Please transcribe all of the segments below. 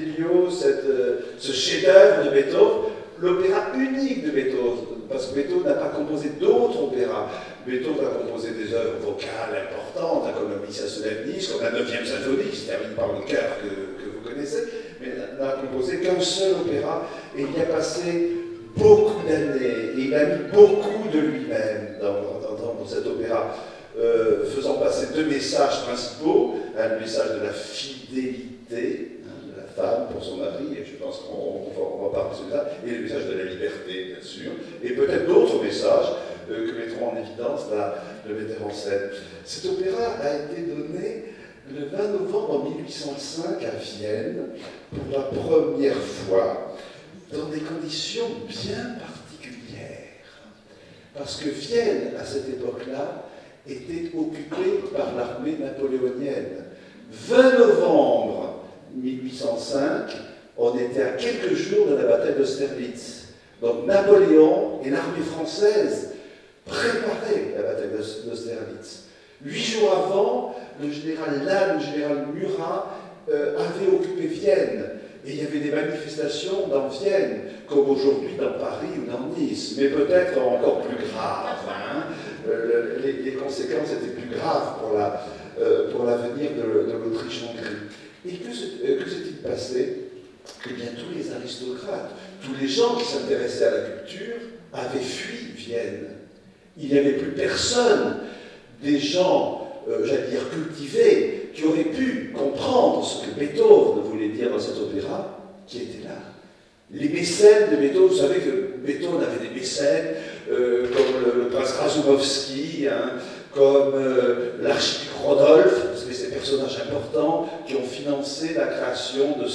Fidelio, ce chef-d'œuvre de Beethoven, l'opéra unique de Beethoven, parce que Beethoven n'a pas composé d'autres opéras. Beethoven a composé des œuvres vocales importantes, comme le Missa Solemnis, comme la 9e symphonie, qui se termine par le chœur que vous connaissez, mais n'a composé qu'un seul opéra, et il y a passé beaucoup d'années, et il a mis beaucoup de lui-même dans cet opéra, faisant passer deux messages principaux, le message de la fidélité, de la femme pour son mari, et je pense qu'on va parler de celui-là, et le message de la liberté, bien sûr, et peut-être d'autres messages que mettront en évidence le metteur en scène. Cet opéra a été donné le 20 novembre 1805 à Vienne pour la première fois dans des conditions bien particulières. Parce que Vienne, à cette époque-là, était occupée par l'armée napoléonienne. 20 novembre 1805, on était à quelques jours de la bataille d'Austerlitz. Donc Napoléon et l'armée française préparaient la bataille d'Austerlitz. 8 jours avant, le général Lannes, le général Murat avaient occupé Vienne. Et il y avait des manifestations dans Vienne, comme aujourd'hui dans Paris ou dans Nice, mais peut-être encore plus graves. Hein. Les conséquences étaient plus graves pour l'avenir de l'Autriche-Hongrie. Et que s'est-il passé? Eh bien, tous les aristocrates, tous les gens qui s'intéressaient à la culture avaient fui Vienne. Il n'y avait plus personne, des gens, j'allais dire, cultivés, qui auraient pu comprendre ce que Beethoven voulait dire dans cet opéra, qui était là. Les mécènes de Beethoven, vous savez que Beethoven avait des mécènes, comme le prince Razumovsky, hein, comme l'archiduc Rodolphe, c'est ces personnages importants qui ont financé la création de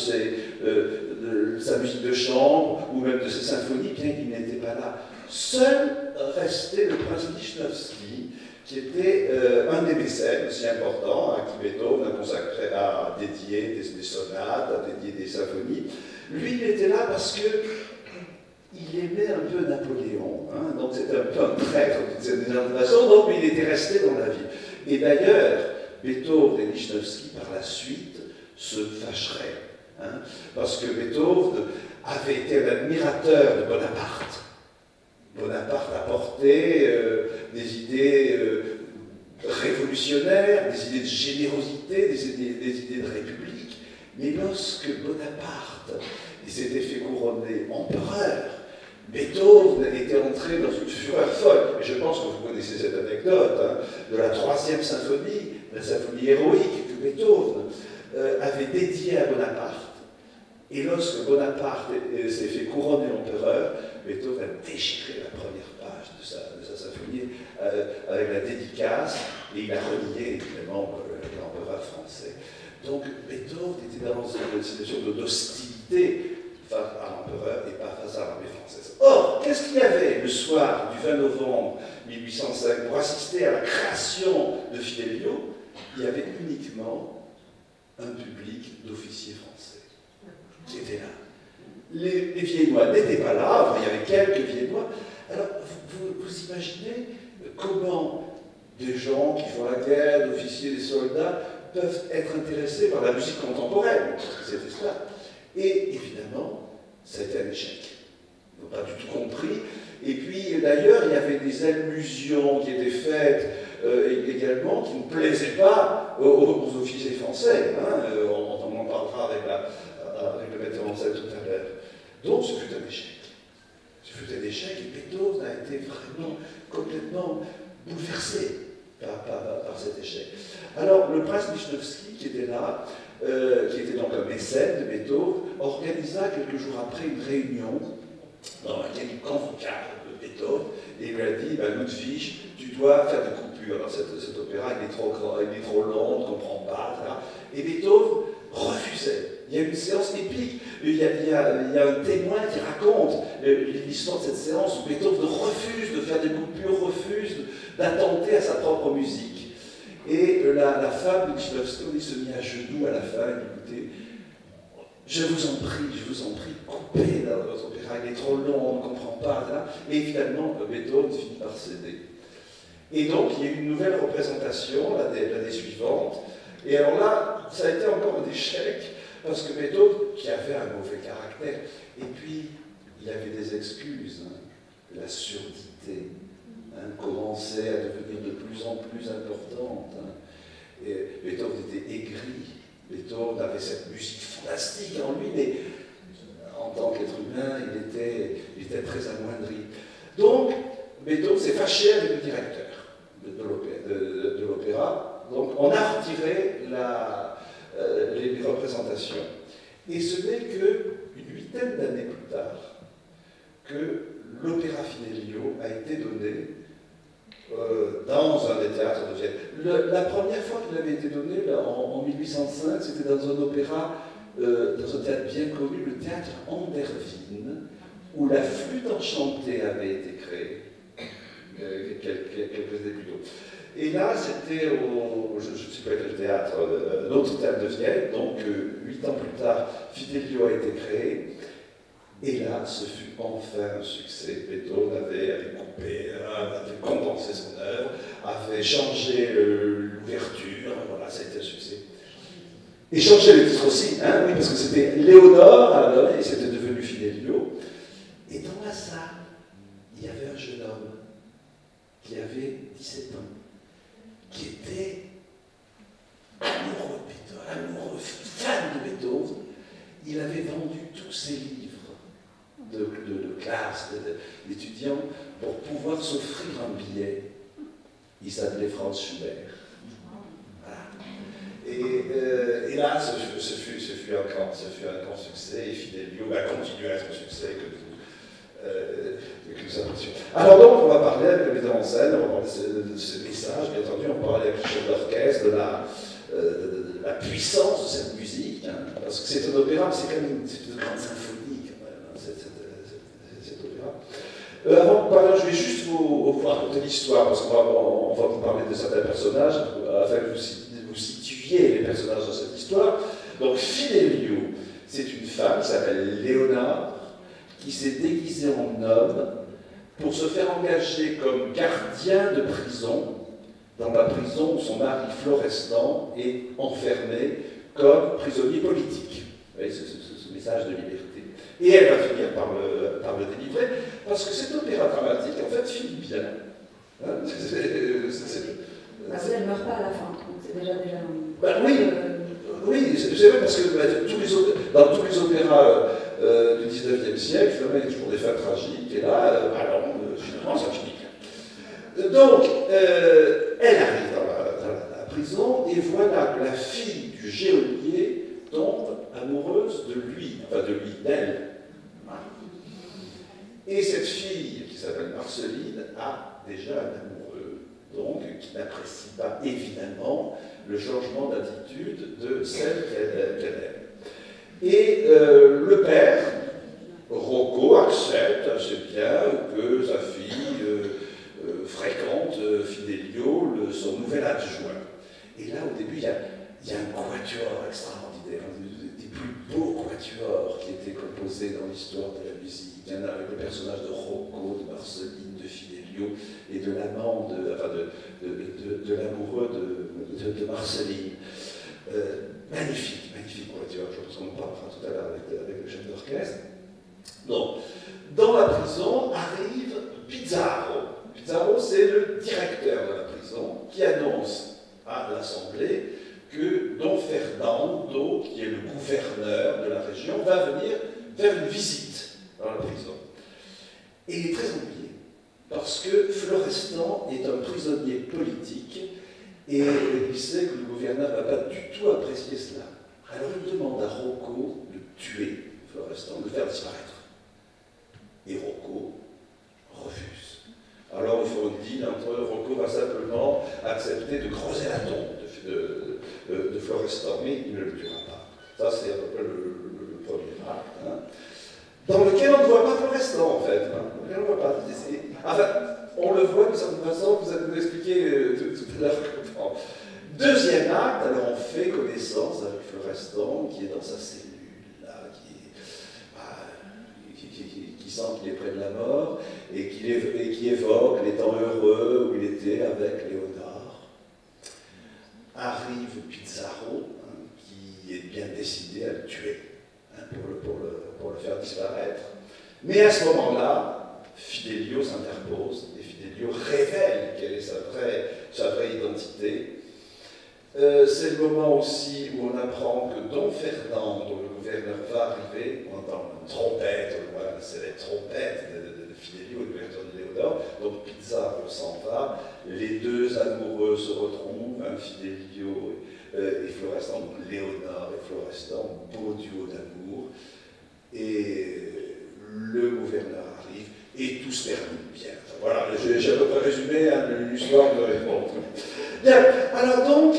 sa musique de chambre, ou même de ses symphonies, bien qu'il n'était pas là. Seul restait le prince Lichnowsky, qui était un des mécènes aussi importants, à qui Beethoven a dédié des sonates, a dédié des symphonies. Lui, il était là parce que il aimait un peu Napoléon, hein, donc c'était un peu un traître d'une certaine façon, donc il était resté dans la vie. Et d'ailleurs, Beethoven et Lichnowsky, par la suite, se fâcheraient, hein, parce que Beethoven avait été un admirateur de Bonaparte. Bonaparte apportait des idées révolutionnaires, des idées de générosité, des idées de république. Mais lorsque Bonaparte s'était fait couronner empereur, Beethoven était entré dans une fureur folle. Et je pense que vous connaissez cette anecdote, hein, de la 3e symphonie, la symphonie héroïque que Beethoven avait dédiée à Bonaparte. Et lorsque Bonaparte s'est fait couronner empereur, Beethoven a déchiré la première page de sa symphonie avec la dédicace, et il a renié évidemment l'empereur français. Donc Beethoven était dans une situation d'hostilité face à l'empereur et pas face à l'armée française. Or, qu'est-ce qu'il y avait le soir du 20 novembre 1805 pour assister à la création de Fidelio? Il y avait uniquement un public d'officiers français qui était là. Les Viennois n'étaient pas là, enfin, il y avait quelques Viennois. Alors, vous imaginez comment des gens qui font la guerre, des officiers, des soldats, peuvent être intéressés par la musique contemporaine, parce que c'était cela. Et évidemment, ça a été un échec. Ils n'ont pas du tout compris. Et puis, d'ailleurs, il y avait des allusions qui étaient faites également qui ne plaisaient pas aux officiers français. Hein. On en parlera avec le metteur en scène tout à l'heure. Donc, ce fut un échec. Ce fut un échec et Beethoven a été vraiment complètement bouleversé par cet échec. Alors, le prince Lichnowsky, qui était là, qui était donc un mécène de Beethoven, organisa quelques jours après une réunion dans laquelle il convoqua Beethoven et il lui a dit Ludwig, tu dois faire des coupures dans cet opéra, il est trop grand, il est trop long, on ne comprend pas, etc. Et Beethoven refusait. Il y a une séance épique, il y a un témoin qui raconte l'histoire de cette séance où Beethoven refuse de faire des coupures, refuse d'attenter à sa propre musique. Et la femme de Lichnowsky se mit à genoux à la fin, écoutez, je vous en prie, coupez dans votre opéra, il est trop long, on ne comprend pas. Là. Et finalement, Beethoven finit par céder. Et donc, il y a eu une nouvelle représentation l'année suivante. Et alors là, ça a été encore un échec, Parce que Beethoven, qui avait un mauvais caractère, et puis il avait des excuses, hein, la surdité commençait à devenir de plus en plus importante. Hein. Et Beethoven était aigri, Beethoven avait cette musique fantastique en lui, mais en tant qu'être humain, il était très amoindri. Donc, Beethoven s'est fâché avec le directeur de l'opéra. Donc, on a retiré les représentations. Et ce n'est qu'une huitaine d'années plus tard que l'opéra Fidelio a été donné dans un des théâtres de Vienne. La première fois qu'il avait été donné, en 1805, c'était dans un opéra, dans un théâtre bien connu, le théâtre Anderwyn, où la flûte enchantée avait été créée, quelques années plus tôt. Et là, c'était je ne sais pas quel théâtre, l'autre théâtre de Vienne, donc 8 ans plus tard, Fidelio a été créé. Et là, ce fut enfin un succès. Beethoven avait coupé, avait condensé son œuvre, avait changé l'ouverture, voilà, ça a été un succès. Et changé le titre aussi, hein, oui, parce que c'était Léonore, alors, et c'était devenu Fidelio. Et dans la salle, il y avait un jeune homme qui avait 17 ans, qui était amoureux de Beethoven, amoureux, fan de Beethoven. Il avait vendu tous ses livres de classe, d'étudiants, pour pouvoir s'offrir un billet. Il s'appelait Franz Schubert. Voilà. Et là, ce fut un grand succès, et Fidelio a continué à être un succès que nous apprécions. Alors donc, on va parler avec le metteur en scène, on va parler de ce message, bien entendu, on va parler avec le chef d'orchestre, de la puissance de cette musique, hein, parce que c'est un opéra, mais c'est quand même une grande symphonie, quand même, hein, cet opéra. Avant de parler, je vais juste vous raconter l'histoire, parce qu'on va vous parler de certains personnages, afin que vous situiez les personnages dans cette histoire. Donc, Fidelio, c'est une femme qui s'appelle Léonard, qui s'est déguisée en homme pour se faire engager comme gardien de prison, dans la prison où son mari Florestan est enfermé comme prisonnier politique. Vous voyez, ce message de liberté. Et elle va finir par le délivrer, parce que cet opéra dramatique, en fait, finit bien. Hein, elle ne meurt pas à la fin, donc c'est déjà ben oui, oui, c'est vrai, parce que dans tous les opéras du 19e siècle, il y a toujours des fins tragiques, et là, finalement, ça finit bien. Donc, elle arrive dans la prison, et voilà que la fille du geôlier tombe amoureuse de lui, enfin d'elle. Et cette fille, qui s'appelle Marceline, a déjà un amoureux, donc qui n'apprécie pas évidemment le changement d'attitude de celle qu'elle aime. Et le père, Rocco, accepte assez bien que sa fille fréquente Fidelio, son nouvel adjoint. Et là, au début, il y a un quatuor extraordinaire, un des plus beaux quatuors qui était composé dans l'histoire de la musique. Il y en a avec le personnage de Rocco, de Marceline, de Fidelio et de l'amant, de l'amoureux de Marceline. Magnifique quatuor, je pense qu'on en parlera tout à l'heure avec le chef d'orchestre. Donc, dans la prison arrive Pizarro. Pizarro, c'est le directeur de la prison qui annonce à l'Assemblée que Don Fernando, qui est le gouverneur de la région, va venir faire une visite dans la prison. Et il est très ennuyé, parce que Florestan est un prisonnier politique, et il sait que le gouverneur ne va pas du tout apprécier cela. Alors il demande à Rocco de tuer Florestan, de le faire disparaître. Et Rocco refuse. Alors il faut une deal entre eux. Rocco va simplement accepter de creuser la tombe de Florestan, mais il ne le tuera pas. Ça, c'est à peu près le premier acte, hein, dans lequel on ne voit pas Florestan, en fait. Hein. On ne le voit pas. Enfin, on le voit d'une certaine façon, vous allez nous expliquer tout à l'heure comment. Deuxième acte, alors on fait connaissance avec Florestan, qui est dans sa cellule, là, qui sent qu'il est près de la mort, et qui évoque les temps heureux où il était avec Léonard. Arrive Pizarro, hein, qui est bien décidé à le tuer, hein, pour le faire disparaître. Mais à ce moment-là, Fidelio s'interpose, et Fidelio révèle quelle est sa vraie identité. C'est le moment aussi où on apprend que Don Ferdinand, dont le gouverneur va arriver, on entend une trompette, voilà, c'est la trompette de Fidelio, le gouverneur de Léonore, donc Pizarro s'en va, les deux amoureux se retrouvent, hein, Fidelio et Florestan, donc Léonore et Florestan, beau duo d'amour, et le gouverneur arrive, et tout se termine bien. Voilà, j'ai à peu près résumé, hein, l'histoire de Raymond. Bien, alors donc,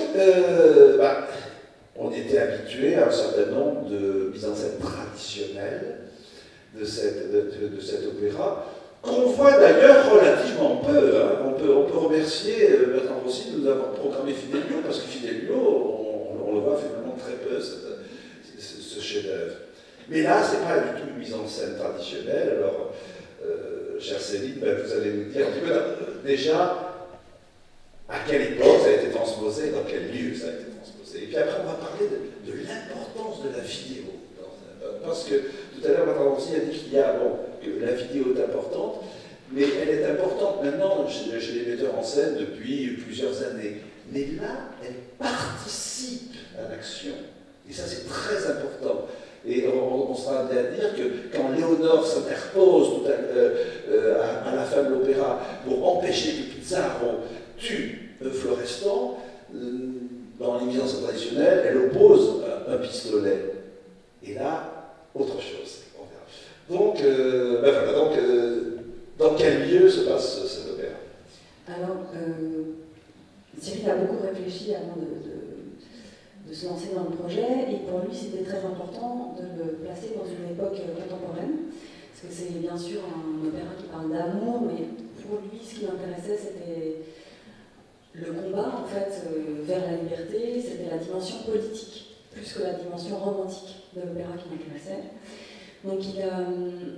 on était habitué à un certain nombre de mises en scène traditionnelles de cet opéra, qu'on voit d'ailleurs relativement peu. Hein. On peut remercier Bertrand Rossi de nous avoir programmé Fidelio, parce que Fidelio, on le voit finalement très peu, ce chef-d'œuvre. Mais là, ce n'est pas du tout une mise en scène traditionnelle. Alors, chère Céline, vous allez nous dire un petit peu déjà à quelle époque ça a été transposé, dans quel lieu ça a été transposé. Et puis après, on va parler de l'importance de la vidéo. Parce que tout à l'heure, Bertrand Rossi a dit que la vidéo est importante, mais elle est importante maintenant chez les metteurs en scène depuis plusieurs années. Mais là, elle participe à l'action. Et ça, c'est très important. Et on sera amené à dire que quand Léonore s'interpose à la fin de l'opéra pour empêcher que Pizarro tue Florestan, dans les mises en scène traditionnelles, elle oppose un pistolet. Et là, autre chose. Donc, dans quel lieu se passe cet opéra? Alors, Cyril a beaucoup réfléchi avant de se lancer dans le projet, et pour lui c'était très important de le placer dans une époque contemporaine, parce que c'est bien sûr un opéra qui parle d'amour, mais pour lui ce qui l'intéressait c'était le combat en fait vers la liberté, c'était la dimension politique, plus que la dimension romantique de l'opéra qui l'intéressait. Donc il a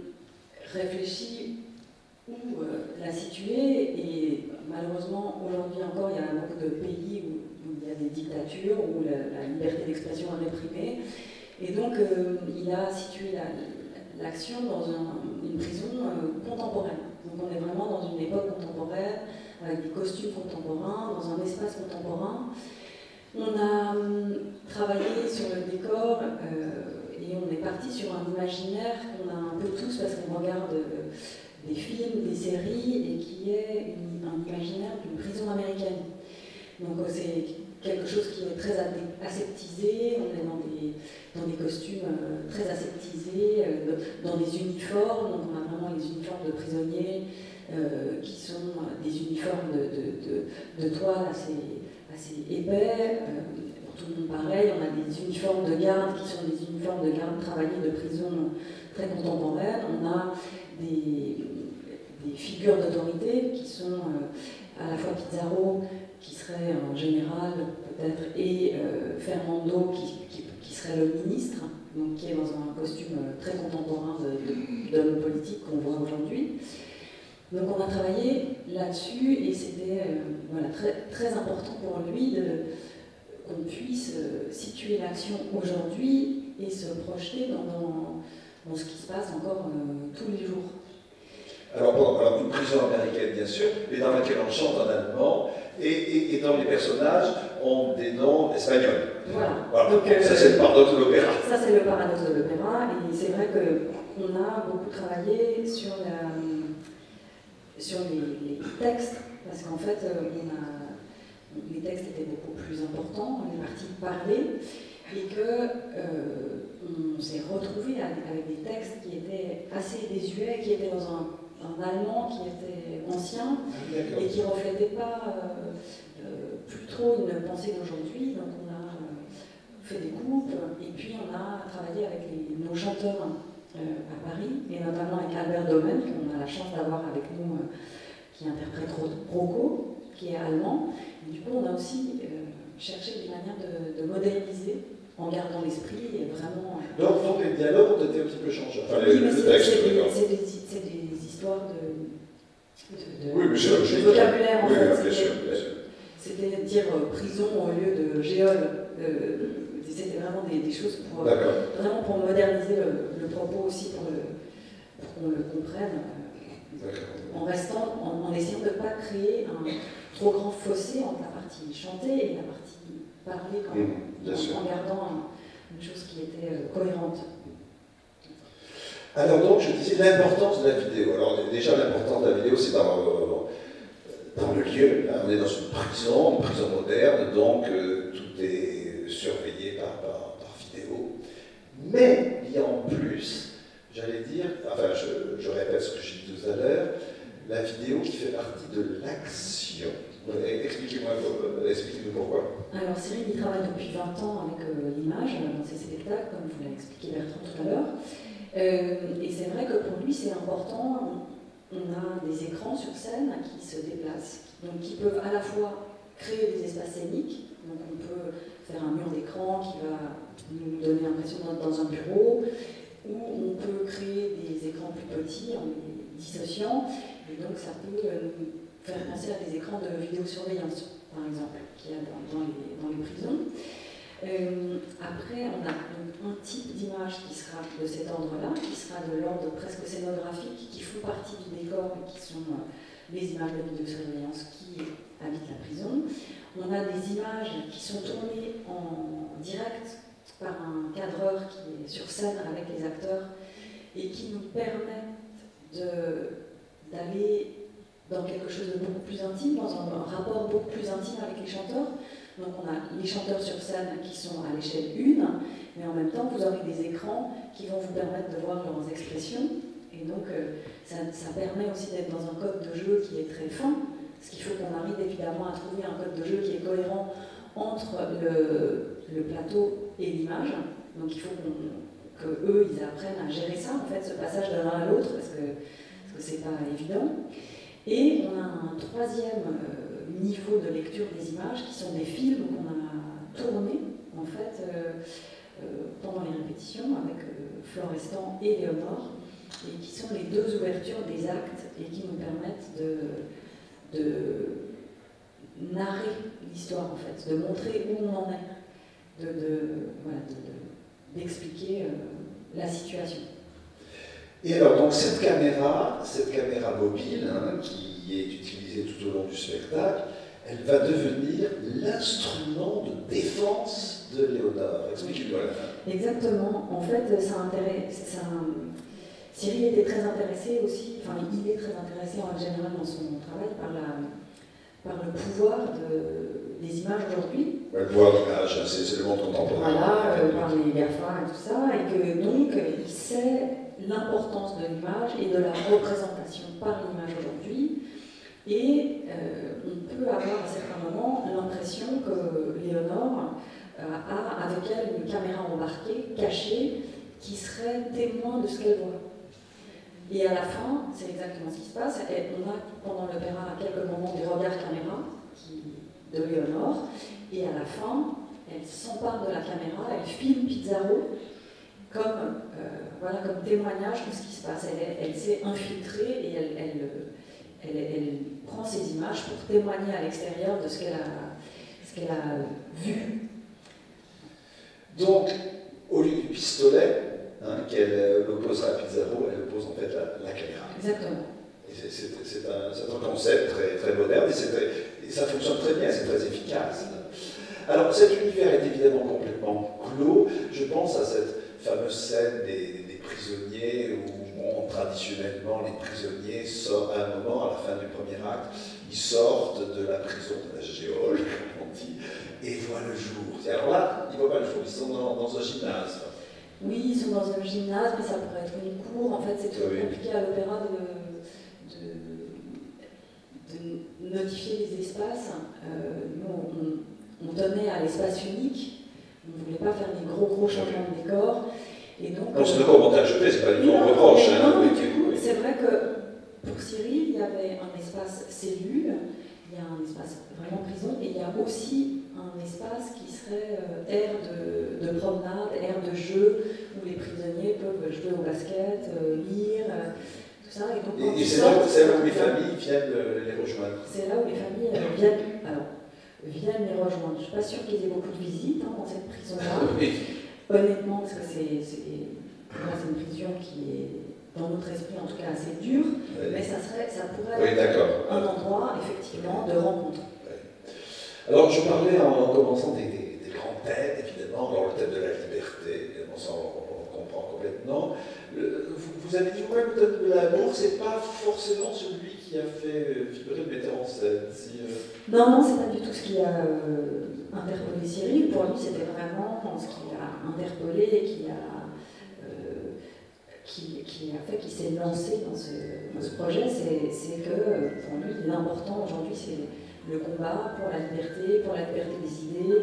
réfléchi où la situer, et malheureusement aujourd'hui encore il y a beaucoup de pays où il y a des dictatures, où la liberté d'expression est réprimée, et donc il a situé l'action dans une prison contemporaine. Donc on est vraiment dans une époque contemporaine, avec des costumes contemporains, dans un espace contemporain. On a travaillé sur le décor, et on est parti sur un imaginaire qu'on a un peu tous parce qu'on regarde des films, des séries, et qui est un imaginaire d'une prison américaine. Donc c'est quelque chose qui est très aseptisé, on est dans des costumes très aseptisés, dans des uniformes, donc on a vraiment les uniformes de prisonniers qui sont des uniformes de toile assez épais. Pour tout le monde pareil, on a des uniformes de garde qui sont des uniformes de garde travaillés de prison très contemporaines. On a des figures d'autorité qui sont à la fois Pizarro, qui serait un général peut-être, et Fernando qui serait le ministre, donc qui est dans un costume très contemporain d'homme politique qu'on voit aujourd'hui. Donc on a travaillé là-dessus, et c'était très, très important pour lui qu'on puisse situer l'action aujourd'hui et se projeter dans ce qui se passe encore tous les jours. Alors une prison américaine bien sûr, mais dans laquelle on chante en allemand, et dont les personnages ont des noms espagnols. Voilà. Donc, ça c'est le paradoxe de l'opéra. Ça c'est le paradoxe de l'opéra, et c'est vrai qu'on a beaucoup travaillé sur les textes, parce qu'en fait les textes étaient beaucoup plus importants, on est parti parler, et on s'est retrouvé avec des textes qui étaient assez désuets, qui étaient dans un allemand qui était ancien et qui ne reflétait pas plus trop une pensée d'aujourd'hui. Donc on a fait des coupes, et puis on a travaillé avec nos chanteurs à Paris, et notamment avec Albert Domen, qu'on a la chance d'avoir avec nous, qui interprète Rocco, qui est allemand. Et du coup on a aussi cherché des manières de moderniser en gardant l'esprit et vraiment... Donc les dialogues ont été un petit peu changés. Enfin, oui, mais c'est des histoires de vocabulaire en fait. Bien sûr. C'était dire prison au lieu de géole, des c'était vraiment des choses vraiment pour moderniser le propos aussi, pour qu'on le comprenne, en essayant de ne pas créer un trop grand fossé entre la partie chantée et la partie parlée, quand même, en gardant une chose qui était cohérente. Alors donc, je disais l'importance de la vidéo. Alors déjà, l'importance de la vidéo, c'est dans le lieu. Là, on est dans une prison moderne, donc tout est surveillé par vidéo. Mais il y a en plus, j'allais dire, enfin je répète ce que j'ai dit tout à l'heure, la vidéo qui fait partie de l'action. Expliquez-nous pourquoi. Alors Cyril, il travaille depuis 20 ans avec l'image dans ses spectacles, comme vous l'avez expliqué Bertrand tout à l'heure. Et c'est vrai que pour lui, c'est important. On a des écrans sur scène qui se déplacent, donc qui peuvent à la fois créer des espaces scéniques. Donc on peut faire un mur d'écran qui va nous donner l'impression d'être dans un bureau, ou on peut créer des écrans plus petits en les dissociant, et donc ça peut nous faire penser à des écrans de vidéosurveillance, par exemple, qu'il y a dans les prisons. Après, on a un type d'image qui sera de cet ordre-là, qui sera de l'ordre presque scénographique, qui font partie du décor et qui sont les images de vidéosurveillance qui habitent la prison. On a des images qui sont tournées en direct par un cadreur qui est sur scène avec les acteurs et qui nous permettent d'aller dans quelque chose de beaucoup plus intime, dans un rapport beaucoup plus intime avec les chanteurs. Donc on a les chanteurs sur scène qui sont à l'échelle 1, mais en même temps vous aurez des écrans qui vont vous permettre de voir leurs expressions, et donc ça permet aussi d'être dans un code de jeu qui est très fin, parce qu'il faut qu'on arrive évidemment à trouver un code de jeu qui est cohérent entre le plateau et l'image. Donc il faut qu'eux ils apprennent à gérer ça, en fait, ce passage de l'un à l'autre, parce que c'est pas évident. Et on a un troisième niveau de lecture des images qui sont des films qu'on a tournés en fait pendant les répétitions avec Florestan et Léonore, et qui sont les deux ouvertures des actes et qui nous permettent de narrer l'histoire, en fait, de montrer où on en est, d'expliquer la situation. Et alors, donc, cette caméra mobile, qui est utilisée tout au long du spectacle, elle va devenir l'instrument de défense de Léonore. Expliquez-moi la fin. Exactement. En fait, Cyril était très intéressé aussi, enfin, il est très intéressé en général dans son travail par le pouvoir des images aujourd'hui. Le pouvoir de l'image, c'est le monde contemporain. Voilà, par les GAFA et tout ça, et que donc, il sait l'importance de l'image et de la représentation par l'image aujourd'hui. Et on peut avoir à certains moments l'impression que Léonore a avec elle une caméra embarquée, cachée, qui serait témoin de ce qu'elle voit. Et à la fin, c'est exactement ce qui se passe. On a pendant l'opéra à quelques moments des regards caméra de Léonore, et à la fin, elle s'empare de la caméra, elle filme Pizarro comme témoignage de ce qui se passe. Elle s'est infiltrée et elle prend ces images pour témoigner à l'extérieur de ce qu'elle a vu. Donc, au lieu du pistolet qu'elle opposera à Pizarro, elle oppose en fait la caméra. Exactement. C'est un concept très, très moderne et ça fonctionne très bien, c'est très efficace. Alors cet univers est évidemment complètement clos. Je pense à cette fameuse scène des prisonniers où traditionnellement les prisonniers sortent à un moment, à la fin du premier acte, ils sortent de la prison de la géole, comme on dit, et voient le jour. Alors là, ils ne voient pas le jour, ils sont dans un gymnase. Oui, ils sont dans un gymnase, mais ça pourrait être une cour. En fait, c'est toujours compliqué à l'opéra de notifier les espaces. Nous, on tenait à l'espace unique. On ne voulait pas faire des gros changements de décor. Et donc, c'est le montage fait, c'est pas du tout un reproche. C'est vrai que pour Cyril, il y avait un espace cellule, il y a un espace vraiment prison, et il y a aussi un espace qui serait aire de promenade, aire de jeu, où les prisonniers peuvent jouer au basket, lire, tout ça. Et, donc, c'est là où les familles viennent les rejoindre. C'est là où les familles viennent. Alors, viennent les rejoindre. Je ne suis pas sûre qu'ils aient beaucoup de visites dans cette prison-là. Oui. Honnêtement, parce que pour moi, c'est une prison qui est, dans notre esprit en tout cas, assez dure, mais ça pourrait être un endroit, effectivement, de rencontre. Alors, je parlais en commençant des grands thèmes, évidemment, alors le thème de la liberté, évidemment, ça on comprend complètement. Vous avez dit vous-même, le thème de l'amour, c'est pas forcément celui qui a fait vibrer le metteur en scène. Non, c'est pas du tout ce qui a interpellé Cyril. Pour lui, c'était vraiment ce qui l'a interpellé et qui a fait qu'il s'est lancé dans ce projet. C'est que pour lui, l'important aujourd'hui, c'est le combat pour la liberté des idées.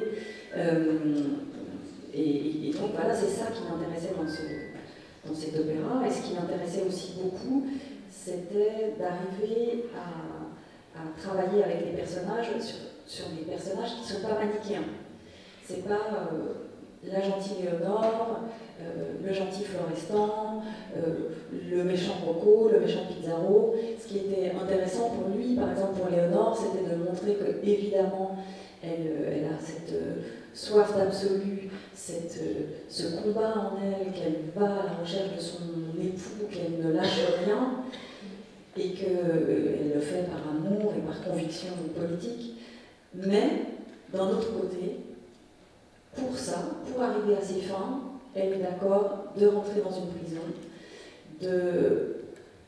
Et donc voilà, c'est ça qui m'intéressait dans cet opéra. Et ce qui m'intéressait aussi beaucoup, c'était d'arriver à travailler avec les personnages sur des personnages qui ne sont pas manichéens. C'est pas la gentille Léonore, le gentil Florestan, le méchant Rocco, le méchant Pizarro. Ce qui était intéressant pour lui, par exemple pour Léonore, c'était de montrer que évidemment elle a cette soif d'absolu, ce combat en elle, qu'elle va à la recherche de son époux, qu'elle ne lâche rien, et qu'elle le fait par amour et par conviction politique. Mais, d'un autre côté, pour ça, pour arriver à ses fins, elle est d'accord de rentrer dans une prison, de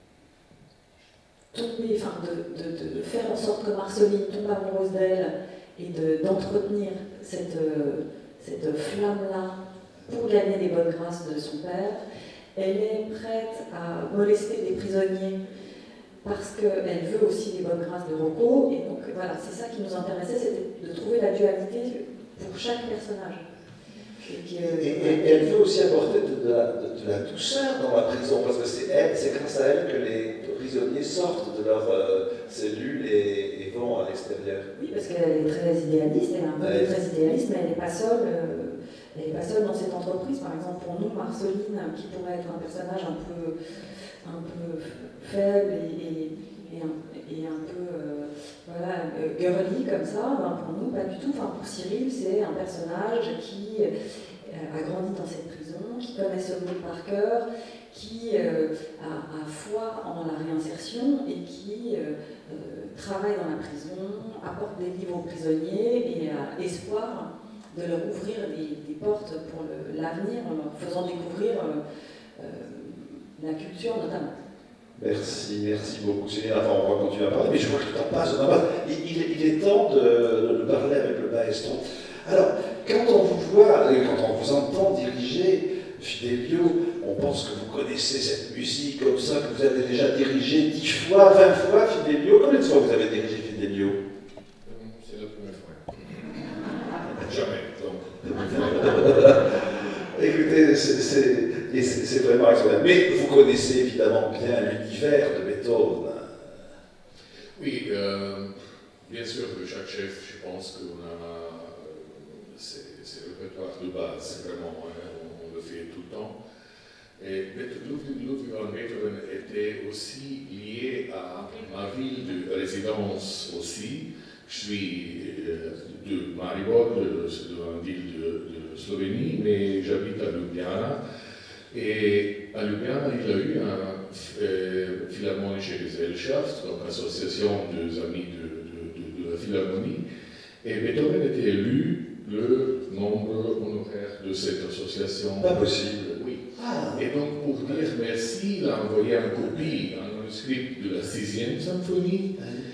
tomber, de faire en sorte que Marceline tombe amoureuse d'elle et d'entretenir cette flamme-là pour gagner les bonnes grâces de son père. Elle est prête à molester des prisonniers parce qu'elle veut aussi les bonnes grâces de Rocco. Et donc voilà, c'est ça qui nous intéressait, c'était de trouver la dualité pour chaque personnage. Et elle veut aussi apporter de la douceur dans la prison, parce que c'est grâce à elle que les prisonniers sortent de leur cellule et vont à l'extérieur. Oui, parce qu'elle est très idéaliste, elle a un côté très idéaliste, mais elle n'est pas seule. Elle n'est pas seule dans cette entreprise. Par exemple, pour nous, Marceline, qui pourrait être un personnage un peu faible et un peu girly comme ça, ben pour nous, pas du tout. Enfin, pour Cyril, c'est un personnage qui a grandi dans cette prison, qui connaît ce monde par cœur, qui a foi en la réinsertion et qui travaille dans la prison, apporte des livres aux prisonniers et a espoir de leur ouvrir des portes pour l'avenir en leur faisant découvrir la culture notamment. Merci beaucoup Céline. Enfin, on va continuer à parler, mais je vois que le temps passe. Il est temps de parler avec le maestro. Alors, quand on vous voit et quand on vous entend diriger Fidelio, on pense que vous connaissez cette musique comme ça, que vous avez déjà dirigé 10 fois, 20 fois Fidelio. Combien de fois vous avez dirigé Fidelio? C'est la première fois. Jamais, donc. Écoutez, c'est vraiment extraordinaire. Mais vous connaissez évidemment bien l'univers de Beethoven. Oui, bien sûr que chaque chef, je pense qu'on a c'est le répertoire de base, vraiment, on le fait tout le temps. Et Ludwig van Beethoven était aussi lié à ma ville de résidence aussi. Je suis de Maribor, c'est une ville de Slovénie, mais j'habite à Ljubljana. Et à Ljubljana, il a eu un Philharmonische Gesellschaft, donc association des amis de la Philharmonie. Et Beethoven était élu le membre honoraire de cette association. Pas possible. Oui. Ah. Et donc, pour dire merci, il a envoyé une copie, un manuscrit de la 6e symphonie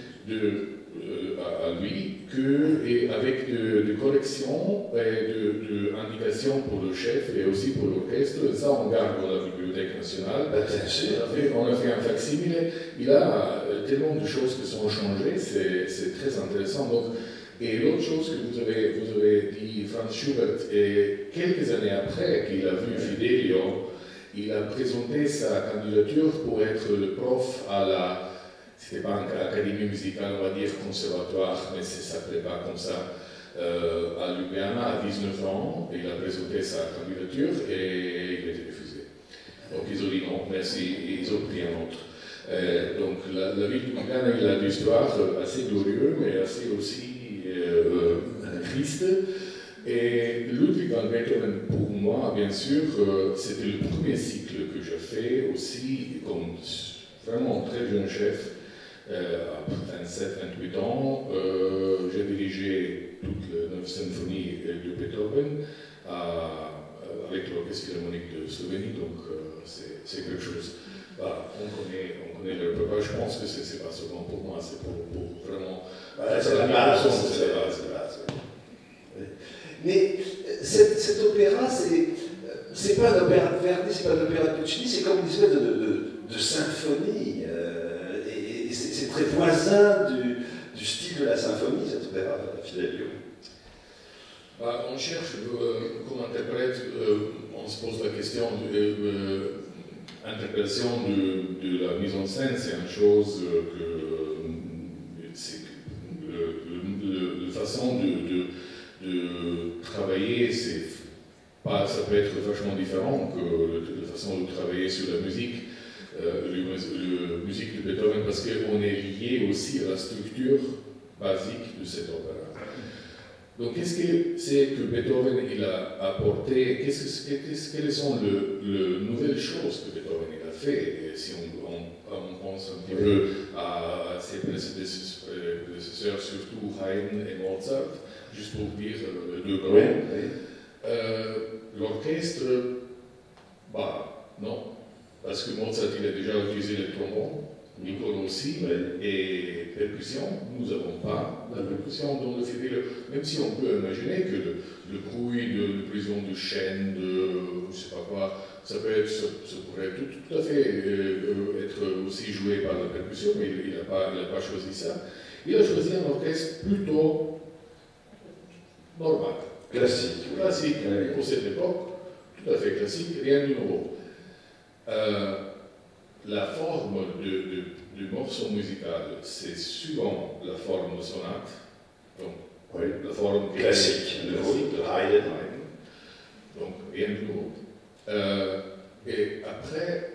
à lui, et avec des corrections et d'indications pour le chef et aussi pour l'orchestre. Ça, on garde dans la Bibliothèque nationale. On a fait un facsimile. Il a tellement de choses qui sont changées, c'est très intéressant. Donc, et l'autre chose que vous avez dit, Franz Schubert, et quelques années après qu'il a vu Fidelio, il a présenté sa candidature pour être le prof à la, c'était pas une académie musicale, on va dire conservatoire, mais ça ne s'appelait pas comme ça, à Ljubljana à 19 ans. Il a présenté sa candidature et il a été refusé. Donc ils ont dit non, merci, ils ont pris un autre. Donc la ville de Ljubljana, il a une histoire assez glorieuse, mais assez aussi triste. Et Ludwig van Beethoven, pour moi, bien sûr, c'était le premier cycle que j'ai fait aussi comme vraiment très jeune chef. À 27-28 ans, j'ai dirigé toutes les 9 symphonies de Beethoven avec l'Orchestre Philharmonique de Slovénie, donc c'est quelque chose. Bah, on connaît le repas, je pense que c'est pas seulement pour moi, c'est pour vraiment. C'est la base, c'est la base. Oui. Mais cet opéra, c'est pas un opéra de Verdi, c'est pas un opéra de Puccini, c'est comme une espèce de symphonie. Et c'est très voisin du style de la symphonie, cet opéra, Fidelio. Bah, on cherche, comme interprète, on se pose la question de l'interprétation de la mise en scène, c'est une chose la façon de travailler, ça peut être vachement différent que la façon de travailler sur la musique. La musique de Beethoven, parce qu'on est lié aussi à la structure basique de cet opéra. Donc, qu'est-ce que c'est que Beethoven il a apporté? Quelles sont les nouvelles choses que Beethoven il a fait? Et si on pense un petit peu à ses prédécesseurs, surtout Haydn et Mozart, juste pour dire deux grands. L'orchestre, bah non. Parce que Mozart, il a déjà utilisé le trombone, Niccolò aussi, et percussion. Nous n'avons pas la percussion dans le Fidelio, même si on peut imaginer que le bruit de l'utilisation du chêne, de je ne sais pas quoi, ça pourrait tout à fait être aussi joué par la percussion, mais il n'a pas choisi ça. Il a choisi un orchestre plutôt normal. Classique, pour cette époque, tout à fait classique, rien de nouveau. La forme du morceau musical, c'est souvent la forme de sonate, donc la forme classique de Haydn, donc rien de nouveau. Et après,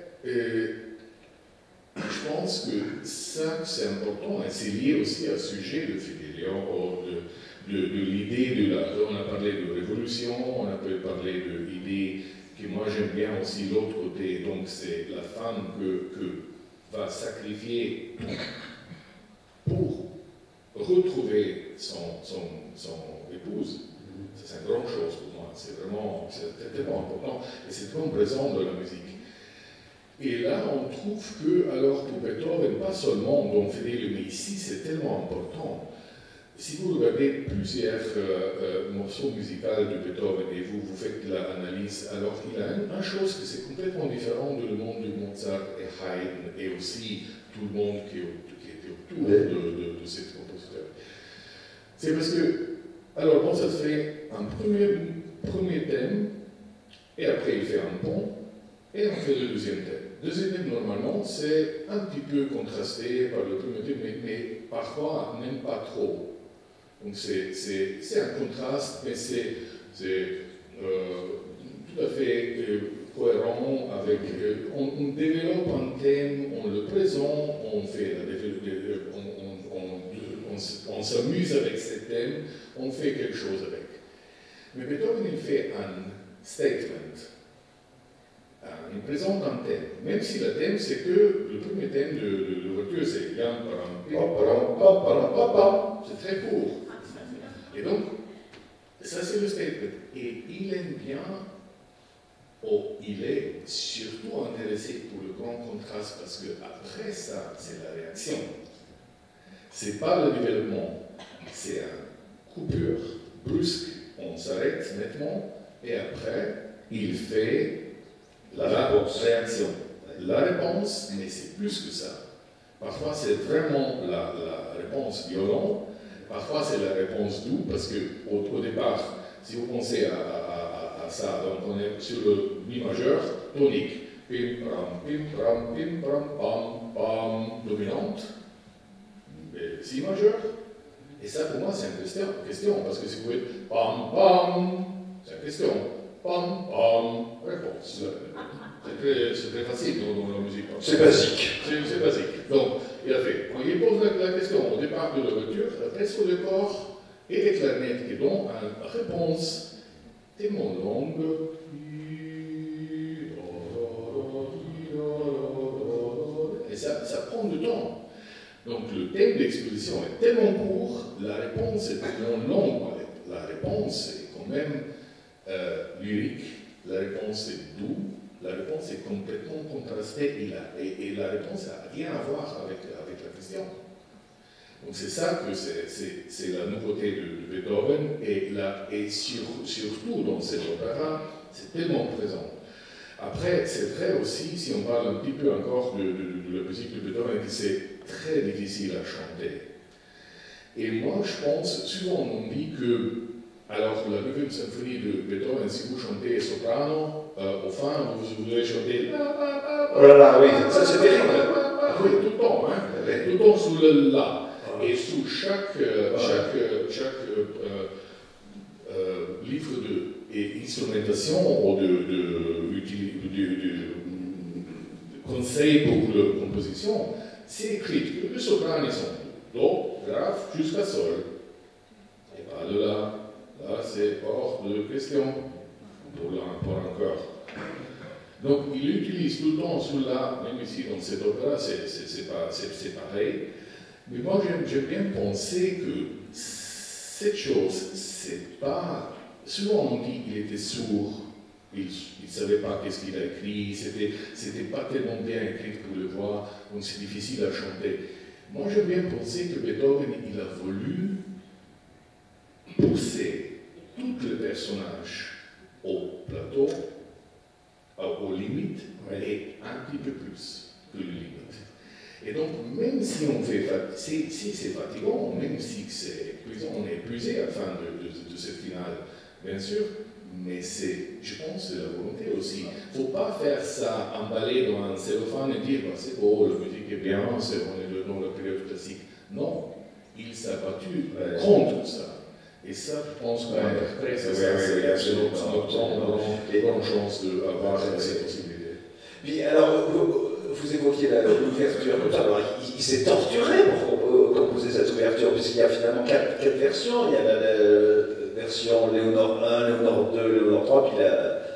je pense que ça c'est important et c'est lié aussi à ce sujet de Fidelio, de l'idée on a parlé de révolution, on a parlé de l'idée que moi j'aime bien aussi l'autre côté, donc c'est la femme que va sacrifier pour retrouver son épouse. C'est une grande chose pour moi, c'est tellement important et c'est tellement présent dans la musique. Et là on trouve que, alors pour Beethoven, pas seulement dans Fidelio, mais ici c'est tellement important. Si vous regardez plusieurs morceaux musicaux de Beethoven et vous faites l'analyse, alors il y a une chose que c'est complètement différent du monde de Mozart et Haydn et aussi tout le monde qui était autour de ces compositeurs. C'est parce que, alors Mozart fait un premier thème et après il fait un pont et on fait le deuxième thème. Le deuxième thème, normalement, c'est un petit peu contrasté par le premier thème, mais parfois même pas trop. Donc c'est un contraste, mais c'est tout à fait cohérent avec. On développe un thème, on le présente, on s'amuse avec ce thème, on fait quelque chose avec. Mais Beethoven, il fait un statement. Il présente un thème, même si le thème c'est que le premier thème de l'ouverture c'est c'est très court. Et donc, ça c'est le statement. Et il aime bien, il est surtout intéressé pour le grand contraste parce que après ça, c'est la réaction. C'est pas le développement, c'est une coupure brusque, on s'arrête nettement et après, il fait la réaction. La réponse, mais c'est plus que ça. Parfois, c'est vraiment la réponse violente. Parfois, c'est la réponse douce, parce qu'au départ, si vous pensez à ça, donc on est sur le mi majeur, tonique. Pim, pram, pam, pam, dominante. Si majeur. Et ça, pour moi, c'est une question, parce que si vous faites pam, pam, c'est une question. Pam, pam, réponse. C'est très facile dans la musique. C'est basique. C'est basique. Donc, il a fait. Quand il pose la question au départ de l'ouverture, après sur le corps, et les clarinettes qui donnent une réponse tellement longue. Et ça prend du temps. Donc le thème d'exposition est tellement court, la réponse est tellement longue. La réponse est quand même lyrique, la réponse est douce, la réponse est complètement contrastée et la réponse n'a rien à voir avec la question. Donc c'est ça que c'est la nouveauté de Beethoven et surtout dans cet opéra, c'est tellement présent. Après, c'est vrai aussi, si on parle un petit peu encore de la musique de Beethoven, que c'est très difficile à chanter. Et moi, je pense, souvent on dit que, alors la 9e symphonie de Beethoven, si vous chantez soprano, au fin, vous voulez chanter. Oh là là, oui, ça c'est terrible. Oui, tout le temps, hein, tout le temps sous le la. Et sous chaque livre d'instrumentation ou de conseil pour la composition, c'est écrit que les sopranes sont do, grave, jusqu'à sol. Et pas de là. Là, c'est hors de question pour encore. Donc, il utilise tout le temps sous la, même ici dans cet opéra, c'est pareil. Mais moi, j'aime bien penser que cette chose, c'est pas. Souvent, on dit qu'il était sourd, il ne savait pas qu'est-ce qu'il a écrit, c'était pas tellement bien écrit pour le voir, donc c'est difficile à chanter. Moi, j'aime bien penser que Beethoven, il a voulu pousser tous les personnages au plateau, aux limites, et un petit peu plus que les limites. Et donc, même si on fait, si c'est fatigant, même si c'est épuisant, on est épuisé à la fin de cette finale, bien sûr, mais c'est, je pense, la volonté aussi. Il ne faut pas faire ça, emballer dans un cellophane et dire, bah, c'est beau, la musique est bien, on est dans la période classique. Non, il s'est battu contre ça. Et ça, je pense qu'on interprète, c'est notre grande chance d'avoir cette possibilité. Puis alors, vous évoquiez l'ouverture, alors il s'est torturé pour composer cette ouverture, puisqu'il y a finalement quatre versions. Il y a la version Léonore 1, Léonore 2, Léonore 3, puis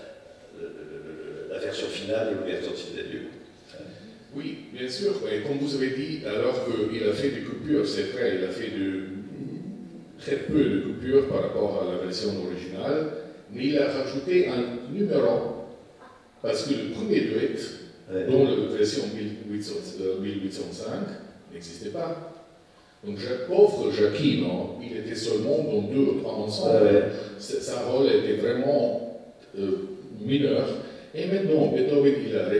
la version finale de l'ouverture de Fidelio. Oui, bien sûr. Et comme vous avez dit, alors qu'il a fait des coupures, c'est vrai, il a fait très peu de coupures par rapport à la version originale, mais il a rajouté un numéro, parce que le premier duet, dont la version 1805, n'existait pas. Donc, pauvre Jacquino, il était seulement dans 2 ou 3 ensembles. Sa rôle était vraiment mineur. Et maintenant, Beethoven, il a fait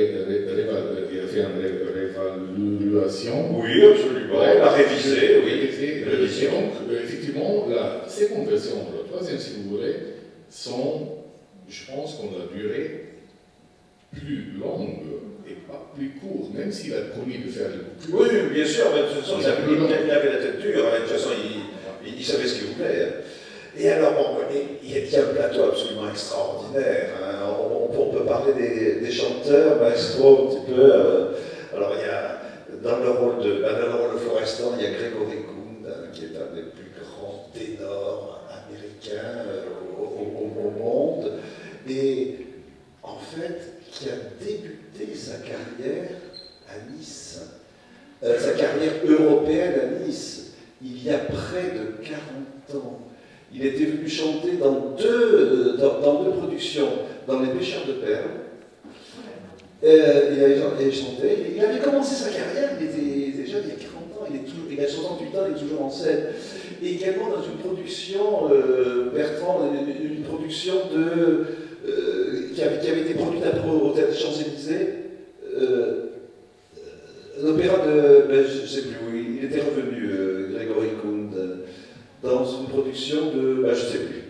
une réévaluation. Oui, absolument. Il a révisé, oui. Et donc, effectivement, la seconde version, la troisième, si vous voulez, sont, je pense qu'on a duré plus longue et pas plus court, même s'il a promis de faire le coup. Oui, bien sûr, mais de toute façon, il avait la tête dure, de toute façon, il savait ce qu'il voulait. Et alors, bon, il y a un plateau absolument extraordinaire. Hein. On peut parler des chanteurs, maestro, un petit peu. Alors, il y a, dans le rôle de Florestan, il y a Gregory Kund, qui est un des plus grands ténors américains au monde. Et en fait, qui a débuté sa carrière à Nice, sa carrière européenne à Nice, il y a près de 40 ans. Il était venu chanter dans deux productions, dans Les Pêcheurs de Perles. Il avait chanté, il avait commencé sa carrière, il était déjà il y a 40 ans, il a 68 ans, il est toujours en scène. Et également dans une production, Bertrand, une production qui avait été produite au Théâtre des Champs-Élysées, l'opéra je ne sais plus où, il était revenu, Gregory Kund, dans une production de, je ne sais plus.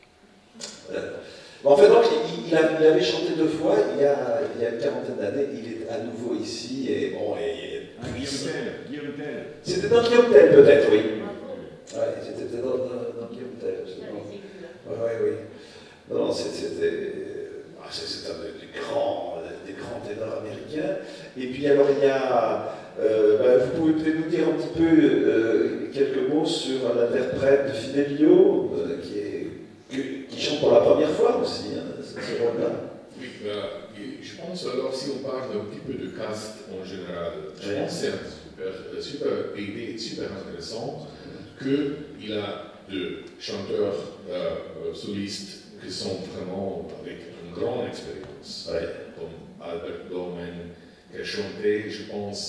En fait, donc, il avait chanté 2 fois, il y a une quarantaine d'années, il est à nouveau ici, et bon, Guillaume Tell. C'était dans Guillaume Tell, peut-être, oui. Oui, c'était dans Guillaume Tell, absolument. Oui. Non, c'était un des grands ténors américains. Et puis, alors, il y a Vous pouvez peut-être nous dire un petit peu quelques mots sur l'interprète de Fidelio, qui chante pour la première fois aussi, hein, ce rôle-là. Oui, je pense alors, si on parle un petit peu de cast en général, je pense que c'est une super idée, super intéressant qu'il a deux chanteurs solistes qui sont vraiment avec une grande expérience, comme Albert Domen, qui a chanté, je pense,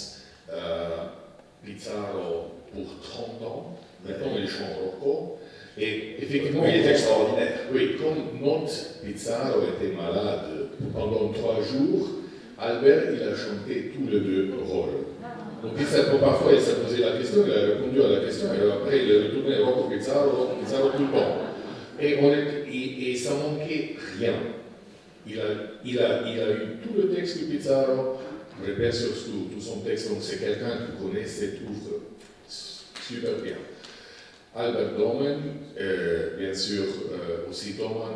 Pizarro pour 30 ans, maintenant il chante Rocco. Et effectivement, il est extraordinaire. Oui, comme notre Pizarro était malade pendant 3 jours, Albert, il a chanté tous les deux rôles. Donc parfois, il s'est posé la question, il a répondu à la question, et après, il est retourné Rocco Pizarro tout le temps. Et ça manquait rien. Il a eu tout le texte de Pizarro, mais bien sûr tout son texte, donc c'est quelqu'un qui connaît cette œuvre super bien. Albert Domen, bien sûr, aussi Thomas